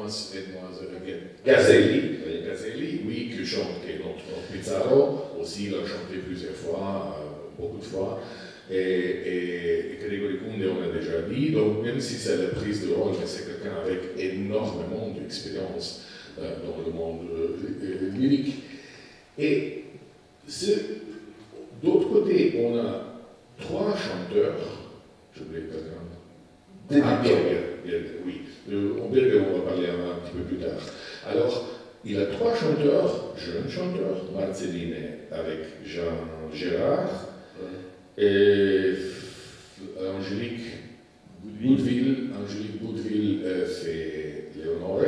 Gazelli, oui, qui chante, qui est notre Pizarro, aussi il a chanté plusieurs fois, beaucoup de fois, et Grégory Kunde, on a déjà dit, donc même si c'est la prise de rôle, mais c'est quelqu'un avec énormément d'expérience dans le monde lyrique. Et d'autre côté, on a 3 chanteurs. Je voulais quelqu'un. Oui. On va parler un petit peu plus tard. Alors, il a 3 chanteurs, jeunes chanteurs, Marceline avec Jean Gérard, et Angélique Boudeville fait Léonore,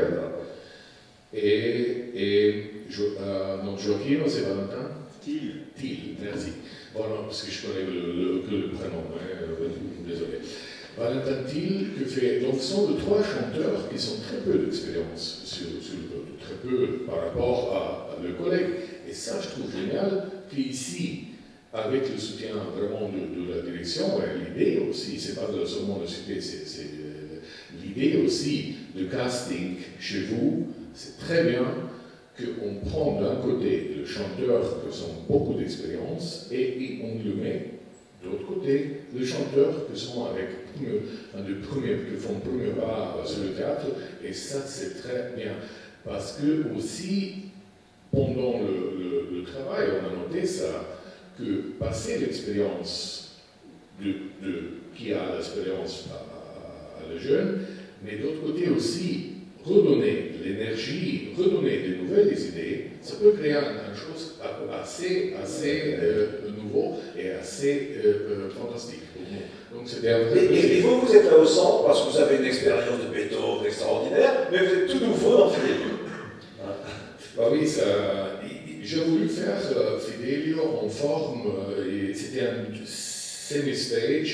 et notre Joachim, c'est Valentin Thiel, merci. Voilà, parce que je connais que le prénom, désolé. Valentin Thiel, donc ce sont les 3 chanteurs qui ont très peu d'expérience sur le plateau, très peu par rapport à leurs collègues. Et ça, je trouve génial qu'ici, avec le soutien vraiment de la direction, et l'idée aussi, c'est pas seulement le soutien, c'est l'idée aussi de casting chez vous, c'est très bien qu'on prend d'un côté le chanteur qui ont beaucoup d'expérience et on le met de l'autre côté les chanteurs qui sont avec qui font le premier pas sur le théâtre, et ça c'est très bien parce que aussi pendant le travail on a noté ça, que passer l'expérience qui a l'expérience à le jeune, mais d'autre côté aussi redonner l'énergie, redonner de nouvelles idées, ça peut créer une chose assez nouveau et assez fantastique pour nous. Donc c'était et vous êtes là au centre parce que vous avez une expérience de Beethoven extraordinaire, mais vous êtes tout nouveau dans Fidelio. Bah oui, j'ai voulu faire Fidelio en forme, c'était un semi-stage.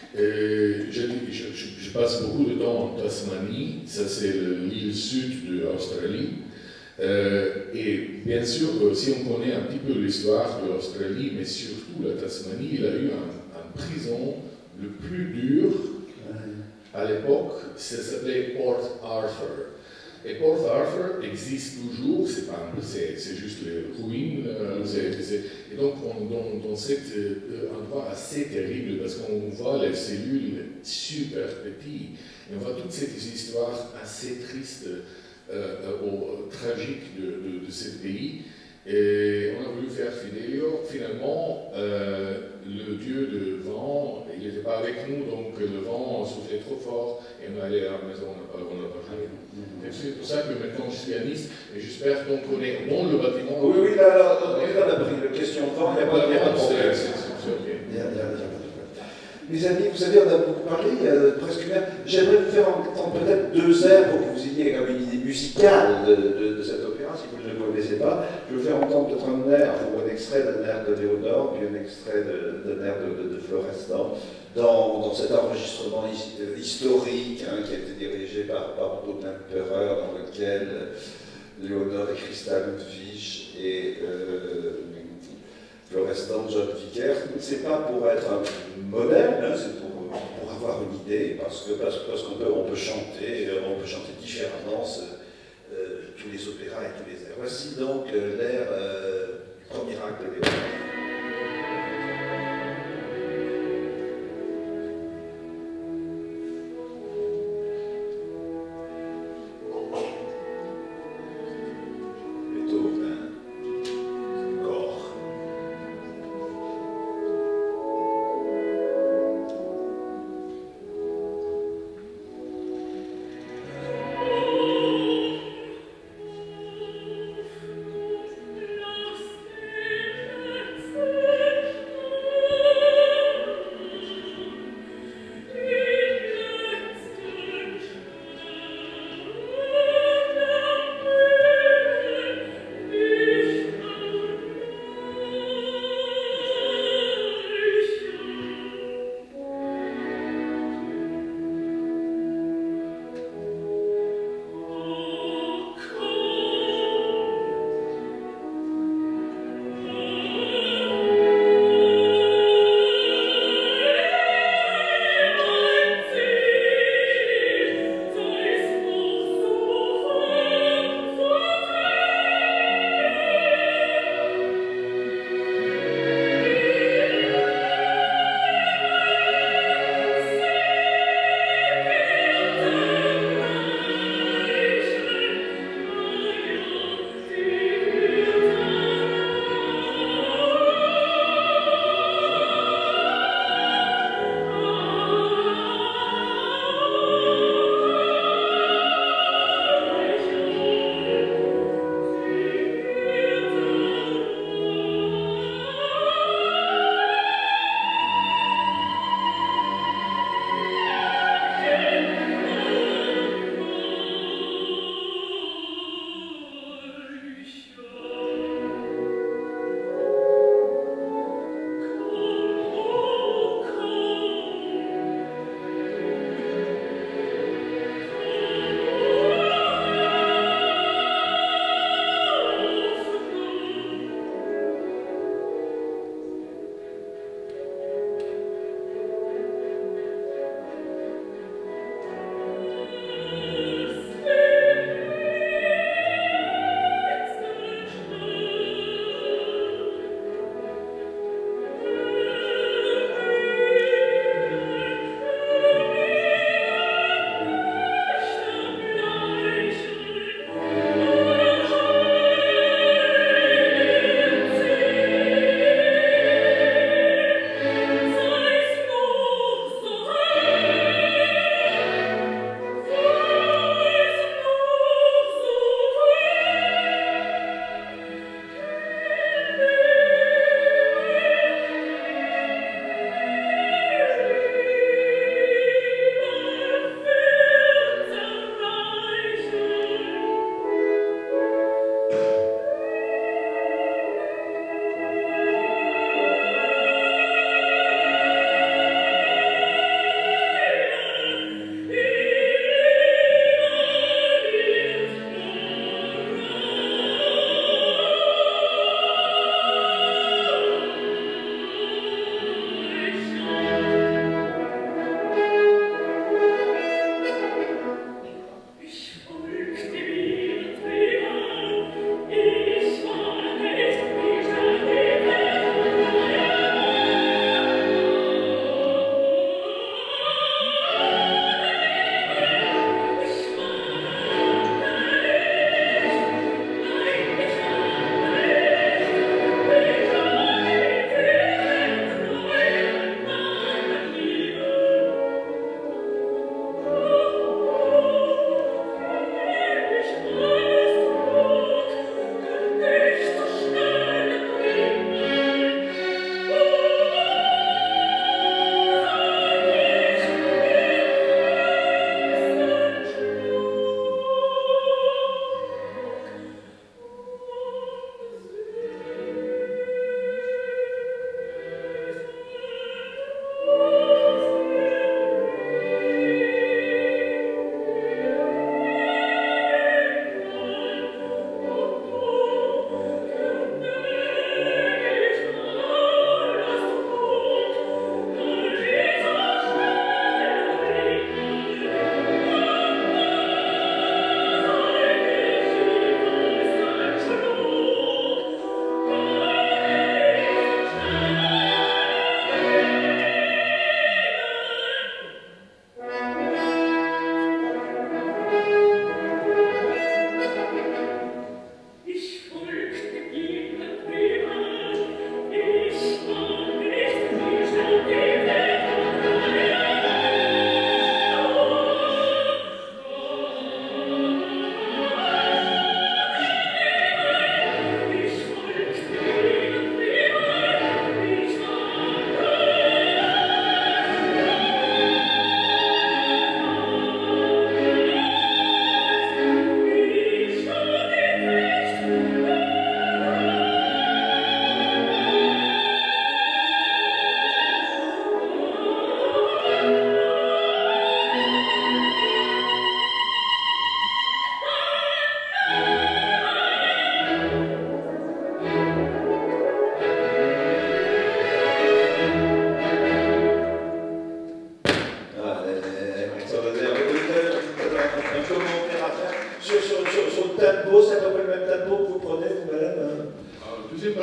Je passe beaucoup de temps en Tasmanie, ça c'est l'île sud de l'Australie. Et bien sûr, si on connaît un petit peu l'histoire de l'Australie, mais surtout la Tasmanie, il a eu une prison le plus dur à l'époque, ça s'appelait Port Arthur. Et Port Arthur existe toujours, c'est juste les ruines. Et donc, dans cet endroit assez terrible, parce qu'on voit les cellules super petites, et on voit toute cette histoire assez triste, tragique de ce pays. Et on a voulu faire Fidelio. Finalement, le dieu de vent, il n'était pas avec nous, donc le vent soufflait trop fort, et on est allé à la maison, on n'a pas joué. C'est pour ça que maintenant je suis à Nice, et j'espère donc qu'on est dans le bâtiment. Oui, là, on est dans l'abri. La question de vent, il n'y a pas de problème. Mes amis, vous savez, on a beaucoup parlé, il y a presque une heure. J'aimerais vous faire entendre peut-être 2 airs pour que vous ayez comme une idée musicale de cet opéra, si vous ne le connaissez pas. Je vais vous faire entendre peut-être un air, ou un extrait d'un air de Léonore, puis un extrait d'un air de Florestan, dans cet enregistrement historique qui a été dirigé par Otto Klemperer, dans lequel Léonore et Christa Ludwig et Florestan, John Vicker. C'est pas pour être un modèle, hein, c'est pour avoir une idée, parce qu'on peut chanter différemment tous les opéras et tous les airs. Voici donc l'air du premier acte de Léonore.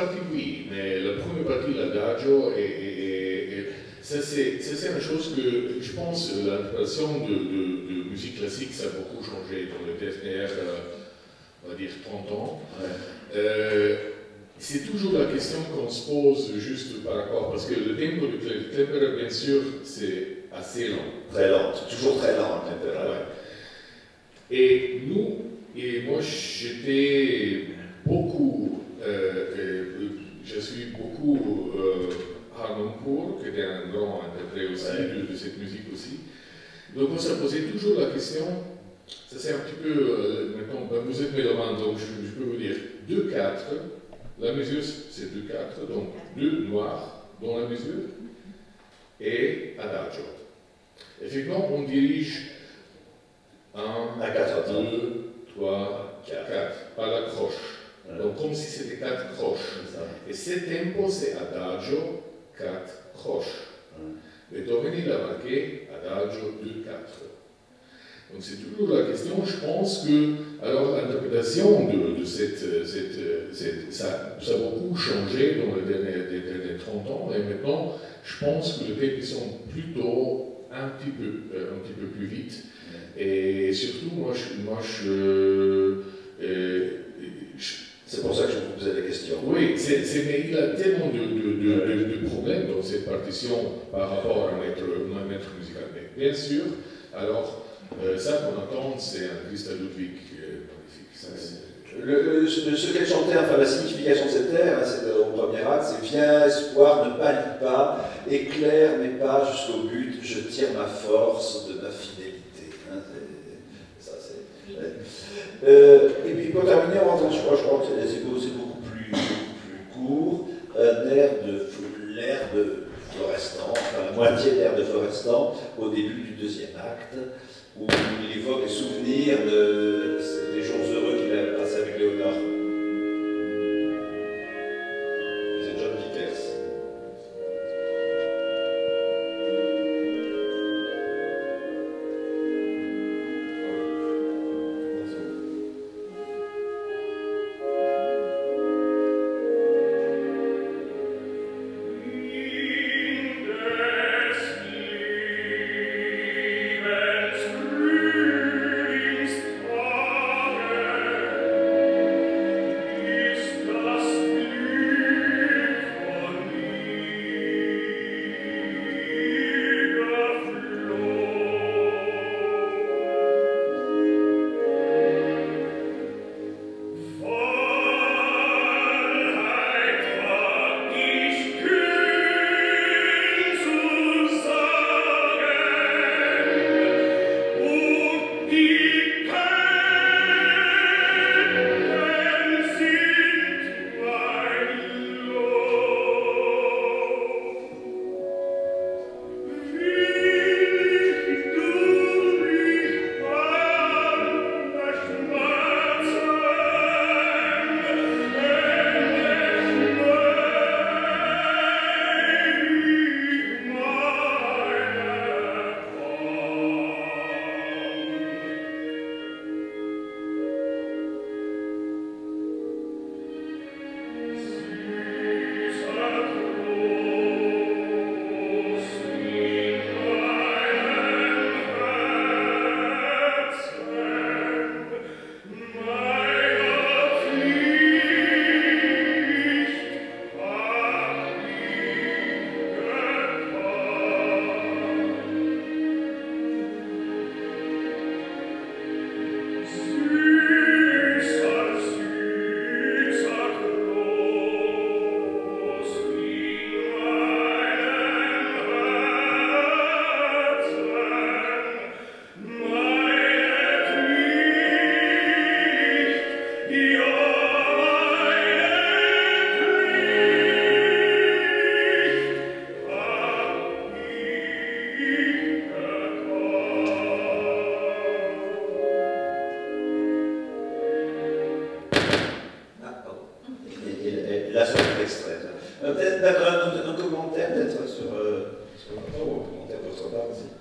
partie, oui, mais la première partie, l'adagio, ça c'est une chose que je pense l'interprétation de musique classique, ça a beaucoup changé dans les dernières, on va dire, 30 ans. Ouais. C'est toujours la question qu'on se pose juste par rapport, parce que le tempo du Klemperer, bien sûr, c'est assez lent. Très lent, toujours très lent, le Klemperer. Ouais. Et moi j'étais beaucoup, je suis beaucoup Harnoncourt, qui était un grand interprète aussi de cette musique aussi. Donc on s'est posé toujours la question, ça c'est un petit peu, maintenant vous êtes mélomane, donc je peux vous dire 2-4, la mesure c'est 2-4, donc 2 noirs dans la mesure, et adagio. Effectivement, on dirige 1, 2, 3, 4, par la croche. Donc comme si c'était 4 croches. Et ce tempo c'est adagio, 4 croches. Beethoven il a marqué adagio 2, 4. Donc c'est toujours la question, je pense que, alors l'interprétation de ça a beaucoup changé dans les derniers 30 ans, et maintenant je pense que les tempos sont plutôt un petit peu plus vite. Et surtout, c'est pour ça que je vous posais la question. Oui, mais il a tellement de problèmes dans cette partition par rapport à un maître musical. Mais bien sûr, alors, ça qu'on entend, c'est un Christa Ludwig magnifique. Ce qu'elle chantait, enfin la signification de cette air, au premier acte, c'est « Viens, espoir, ne pâlis pas, éclaire mes pas jusqu'au but, je tire ma force de ma fidélité. » Et puis pour terminer, on entend, je crois que c'est beaucoup plus court, l'air de Florestan, enfin la moitié de l'air de Florestan, au début du deuxième acte, où il évoque les souvenirs des jours heureux qu'il a passés avec Léonard. C'est John Vickers. Un commentaire peut-être sur un commentaire de votre part aussi.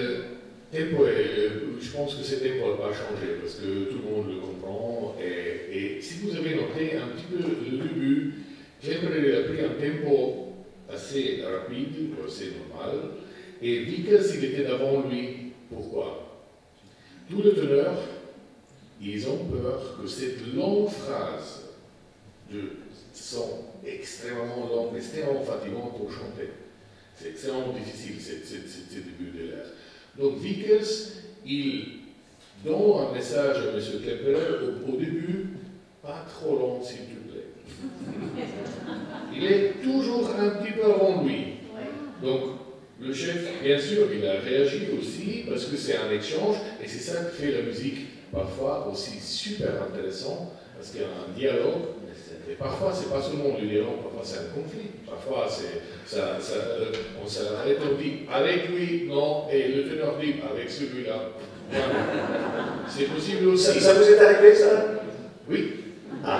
Tempo, je pense que ce tempo n'a pas changé parce que tout le monde le comprend. Et si vous avez noté un petit peu le début, Klemperer il a pris un tempo assez rapide, assez normal, et Vickers, il était devant lui. Pourquoi? Tous les teneurs, ils ont peur que cette longue phrase de son extrêmement longue, extrêmement fatigante pour chanter. C'est extrêmement difficile, ce début de l'air. Donc Vickers, il donne un message à M. Klemperer au début, pas trop long s'il te plaît. Il est toujours un petit peu avant lui. Donc le chef, bien sûr, il a réagi aussi parce que c'est un échange et c'est ça qui fait la musique parfois aussi super intéressant parce qu'il y a un dialogue. Et parfois, c'est pas seulement du dialogue, parfois c'est un conflit. Parfois, on s'arrête, on dit avec lui, non, et le teneur dit avec celui-là. Voilà. C'est possible aussi. Ça vous est arrivé, ça? Oui. Ah.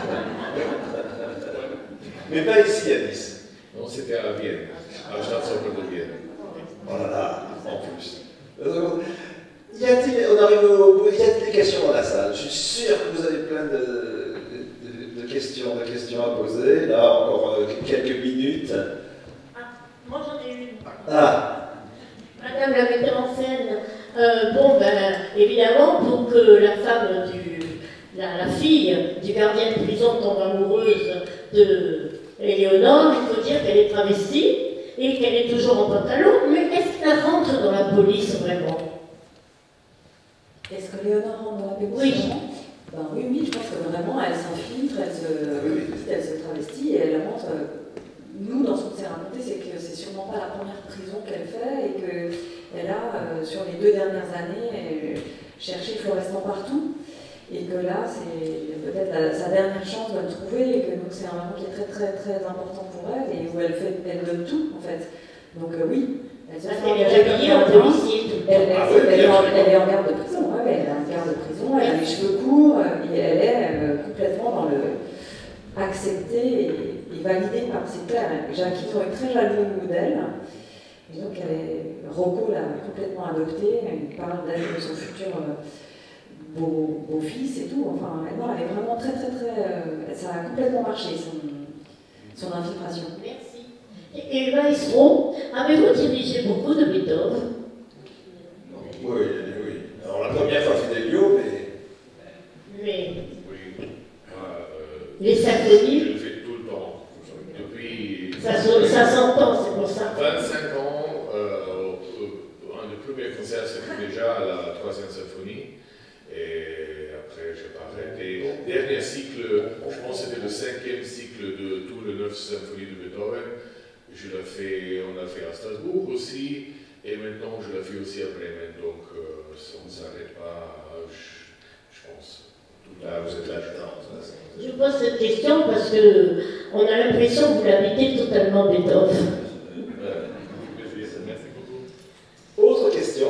Mais pas ici, à Nice. Non, c'était à Vienne, à la Staatsoper de Vienne. Oh là là, en plus. Y a-t-il des questions dans la salle? Je suis sûr que vous avez plein de questions à poser. Là, encore quelques minutes. Ah, moi j'en ai une. Ah. Madame la metteur en scène, bon ben évidemment pour que la femme la fille du gardien de prison tombe amoureuse de Éléonore, il faut dire qu'elle est travestie et qu'elle est toujours en pantalon, mais est-ce qu'elle rentre dans la police vraiment? Est-ce que Léonore rentre dans la police? Oui. Ben oui, je pense que vraiment elle s'infiltre, elle se travestit et elle rentre. Nous, dans ce qu'on s'est raconté, c'est que c'est sûrement pas la première prison qu'elle fait et qu'elle a, sur les 2 dernières années, cherché Florestan partout. Et que là, c'est peut-être sa dernière chance de le trouver, et que donc c'est un moment qui est très très très important pour elle, et où elle donne tout, en fait. Donc oui, elle se fait habillée en policier. Elle est en garde de prison, ouais, elle est en garde de prison, elle a les cheveux courts, et elle est complètement dans le acceptée et validée par ses pairs. Jacquino est très jaloux d'elle, et donc Rocco l'a complètement adoptée, elle parle d'elle, de son futur beau-fils et tout. Enfin, elle est vraiment très, très, très... ça a complètement marché, son infiltration. Merci. Et le maestro, avez-vous dirigé beaucoup de Beethoven? Oui. Alors la première fois, Fidelio, mais... Oui. Les symphonies? Je le fais tout le temps. Depuis... Ça s'entend, c'est pour ça. 25 ans, un des premiers concerts, c'était déjà la 3e symphonie. Et après, j'ai pas arrêté. Dernier cycle, je pense que c'était le 5e cycle de tout le 9 symphonies de Beethoven. On l'a fait à Strasbourg aussi, et maintenant je la fais aussi à Bremen. Donc, on ne s'arrête pas, je pense. là, vous êtes là-dedans. Je pose cette question parce qu'on a l'impression que vous l'habitez totalement Beethoven. Merci beaucoup. Autre question?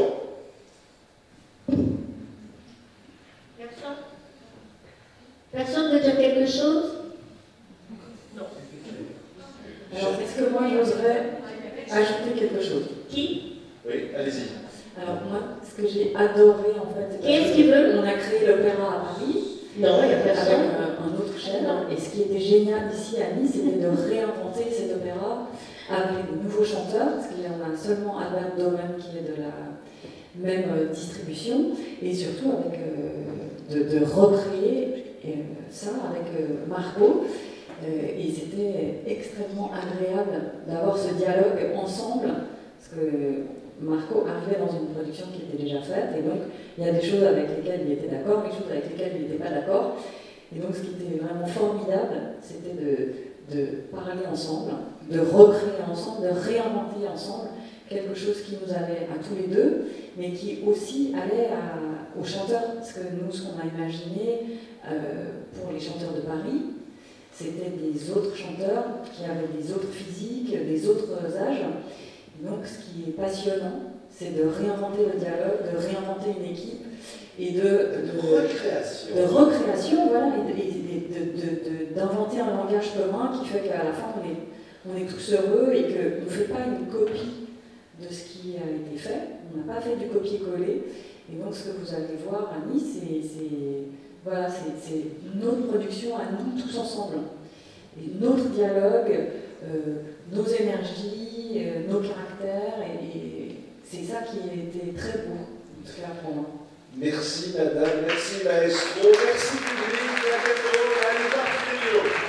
Personne veut dire quelque chose? Non. Alors, est-ce que moi, j'oserais ajouter quelque chose? Qui? Oui, allez-y. Alors, moi, ce que j'ai adoré, en fait, c'est Qu'est-ce qu'ils veulent? on a créé l'opéra à Paris. Non, il n'y a Avec personne. un autre chef. Et ce qui était génial ici à Nice, c'était de réinventer cet opéra avec de nouveaux chanteurs, parce qu'il y en a seulement Adam Domen qui est de la même distribution, et surtout avec de recréer ça avec Marco. Et c'était extrêmement agréable d'avoir ce dialogue ensemble, parce que Marco arrivait dans une production qui était déjà faite, et donc il y a des choses avec lesquelles il était d'accord, des choses avec lesquelles il n'était pas d'accord. Et donc ce qui était vraiment formidable, c'était de parler ensemble, de recréer ensemble, de réinventer ensemble quelque chose qui nous allait à tous les deux, mais qui aussi allait aux chanteurs, parce que nous, ce qu'on a imaginé pour les chanteurs de Paris, c'était des autres chanteurs qui avaient des autres physiques, des autres âges. Donc ce qui est passionnant, c'est de réinventer le dialogue, de réinventer une équipe et de recréation, voilà, et d'inventer un langage commun qui fait qu'à la fin on est tous heureux et qu'on ne fait pas une copie de ce qui a été fait. On n'a pas fait du copier-coller. Et donc ce que vous allez voir à Nice, c'est notre production à nous tous ensemble. et notre dialogue, nos énergies, nos caractères, et c'est ça qui était très beau, en tout cas pour moi. Merci madame, merci maestro, merci public, à bientôt, allez,